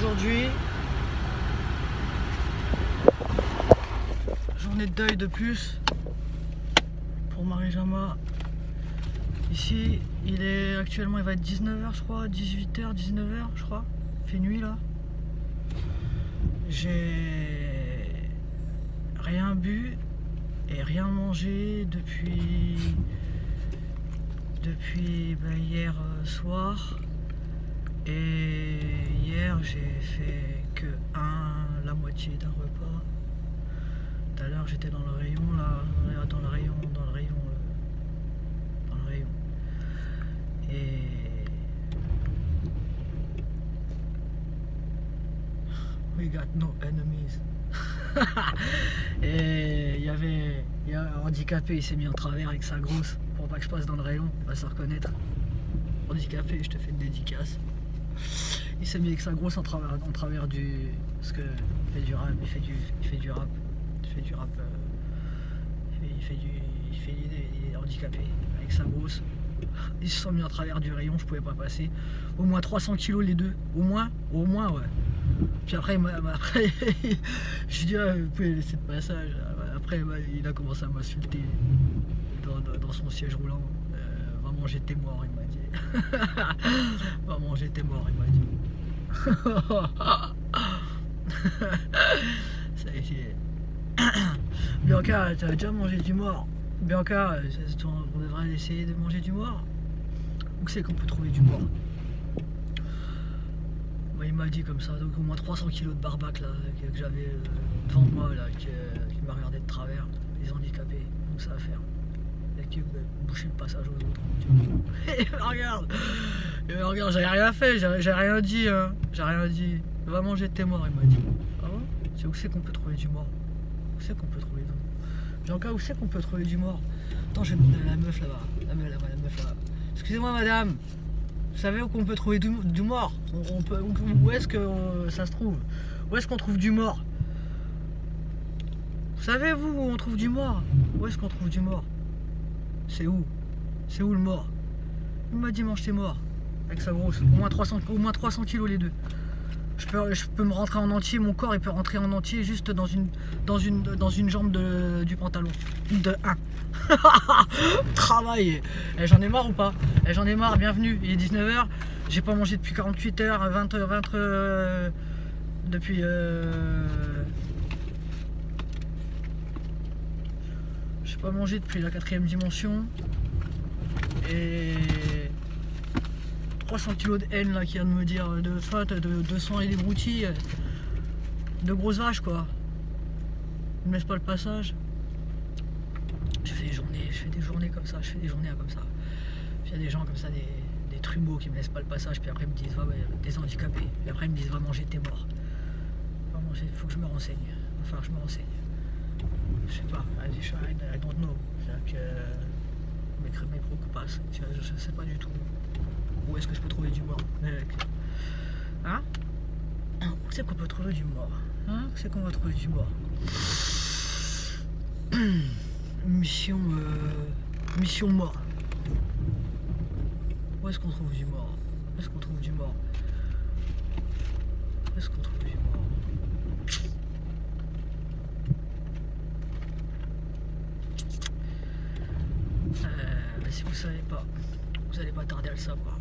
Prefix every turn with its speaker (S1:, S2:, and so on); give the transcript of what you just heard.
S1: Aujourd'hui, journée de deuil de plus pour Marie-Jama. Ici, actuellement il va être 19h je crois, 18h, 19h je crois. Il fait nuit là. J'ai rien bu et rien mangé depuis hier soir. Et hier j'ai fait que la moitié d'un repas. Tout à l'heure j'étais dans le rayon là, dans le rayon. Et we got no enemies. Et il y a un handicapé, il s'est mis en travers avec sa grosse pour pas que je passe dans le rayon, il va se reconnaître. Handicapé, je te fais une dédicace. Il s'est mis avec sa grosse en travers du. Parce que il fait du rap, il est handicapé avec sa grosse. Ils se sont mis en travers du rayon, je pouvais pas passer. Au moins 300 kilos les deux. Au moins ouais. Puis après je dis vous pouvez laisser le passage. Après il a commencé à m'insulter dans son siège roulant. Vraiment j'étais mort, il m'a dit. Vraiment j'étais mort, il m'a dit. Ça y est. Bianca, tu as déjà mangé du mort? Bianca, on devrait essayer de manger du mort. Où c'est qu'on peut trouver du mort? Bah, il m'a dit comme ça, donc au moins 300 kilos de barbac là, que j'avais devant moi là, qui m'a regardé de travers, les handicapés, donc ça va faire. Et qui boucher le passage aux autres. Et regarde, j'avais rien fait, j'ai rien dit, hein. J'ai rien dit. Vraiment j'étais mort, il m'a dit. Ah ouais? C'est où c'est qu'on peut trouver du mort? Où c'est qu'on peut trouver du mort? Bianca, où c'est qu'on peut trouver du mort? Attends, je vais demander à la meuf là-bas. La meuf là-bas. Excusez-moi madame, vous savez où qu'on peut trouver du mort? Où est-ce que ça se trouve? Où est-ce qu'on trouve du mort? Vous savez vous où on trouve du mort? Où est-ce qu'on trouve du mort? C'est où? C'est où le mort? Il m'a dit mange tes morts. Avec sa grosse. Au moins 300 kilos les deux. Je peux me rentrer en entier, mon corps il peut rentrer en entier juste dans une jambe du pantalon. De 1. Travail. J'en ai marre ou pas? J'en ai marre, bienvenue. Il est 19h. J'ai pas mangé depuis 48 heures, 20 depuis j'ai pas mangé depuis la 4e dimension. Et 300 kilos de haine là qui vient de me dire de sang et des broutilles, de grosses vaches quoi. Ils me laissent pas le passage. Je fais des journées comme ça, Puis il y a des gens comme ça, des trumeaux qui me laissent pas le passage, puis après ils me disent des handicapés, puis après ils me disent va manger, t'es mort. Va manger, faut que je me renseigne. Il va falloir que je me renseigne. Je sais pas, I don't know. Mes préoccupations. Je sais pas du tout. Où est-ce que je peux trouver du mort? Hein? Où c'est qu'on peut trouver du mort? Hein? Où c'est qu'on va trouver du mort? Mission mort. Où est-ce qu'on trouve du mort? Où est-ce qu'on trouve du mort? Où est-ce qu'on trouve du mort? Si vous savez pas, vous allez pas tarder à le savoir.